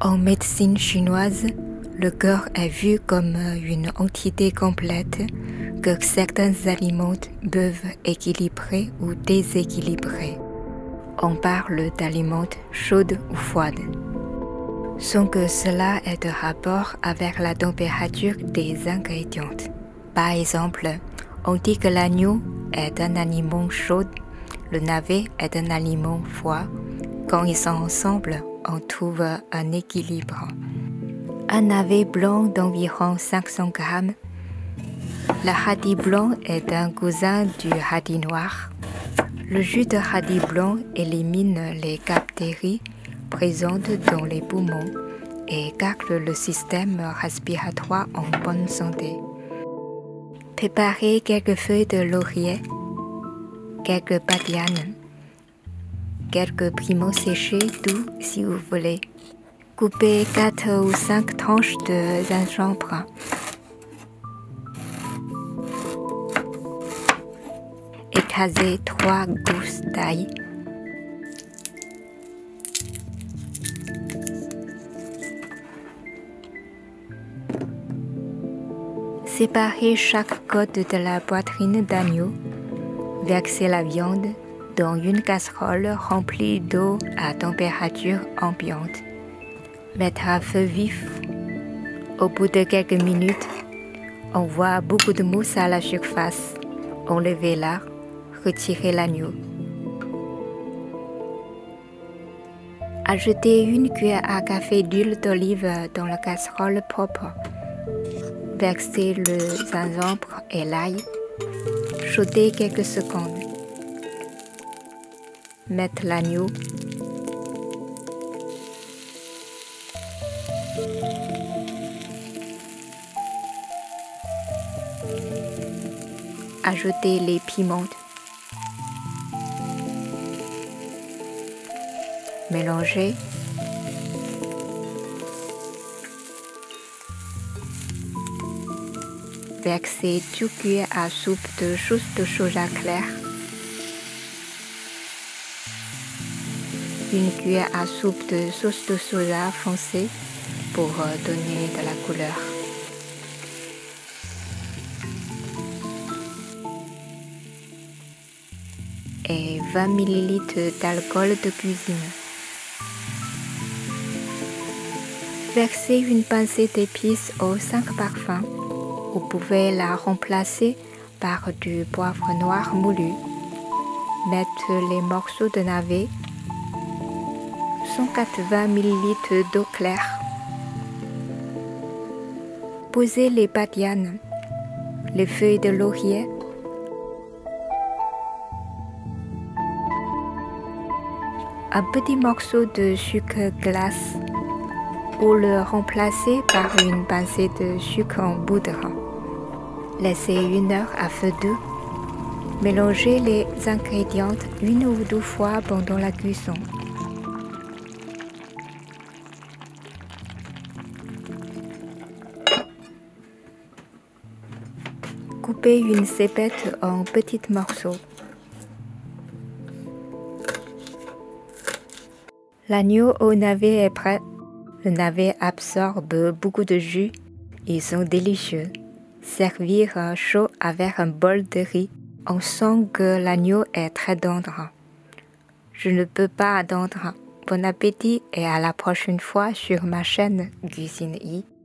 En médecine chinoise, le corps est vu comme une entité complète que certains aliments peuvent équilibrer ou déséquilibrer. On parle d'aliments chauds ou froids, sans que cela ait de rapport avec la température des ingrédients. Par exemple, on dit que l'agneau est un aliment chaud, le navet est un aliment froid. Quand ils sont ensemble, on trouve un équilibre. Un navet blanc d'environ 500 grammes. Le radis blanc est un cousin du radis noir. Le jus de radis blanc élimine les bactéries présentes dans les poumons et garde le système respiratoire en bonne santé. Préparez quelques feuilles de laurier, quelques badianes, quelques piments séchés doux si vous voulez. Coupez 4 ou 5 tranches de gingembre. Écrasez 3 gousses d'ail. Séparez chaque côte de la poitrine d'agneau. Versez la viande dans une casserole remplie d'eau à température ambiante. Mettre à feu vif. Au bout de quelques minutes, on voit beaucoup de mousse à la surface. Enlevez-la, retirez l'agneau. Ajoutez une cuillère à café d'huile d'olive dans la casserole propre. Versez le gingembre et l'ail. Chaudez quelques secondes. Mettez l'agneau. Ajoutez les piments. Mélangez. Versez 2 cuillères à soupe de sauce de soja clair. 1 cuillère à soupe de sauce de soja foncée pour donner de la couleur. Et 20 ml d'alcool de cuisine. Versez une pincée d'épices aux 5 parfums. Vous pouvez la remplacer par du poivre noir moulu. Mettez les morceaux de navet. 180 ml d'eau claire. Posez les badianes, les feuilles de laurier. Un petit morceau de sucre glace ou le remplacer par une pincée de sucre en poudre. Laissez 1 heure à feu doux. Mélangez les ingrédients 1 ou 2 fois pendant la cuisson. Coupez une cébette en petits morceaux. L'agneau au navet est prêt. Le navet absorbe beaucoup de jus. Ils sont délicieux. Servir chaud avec un bol de riz. On sent que l'agneau est très tendre. Je ne peux pas attendre. Bon appétit et à la prochaine fois sur ma chaîne Cuisine I.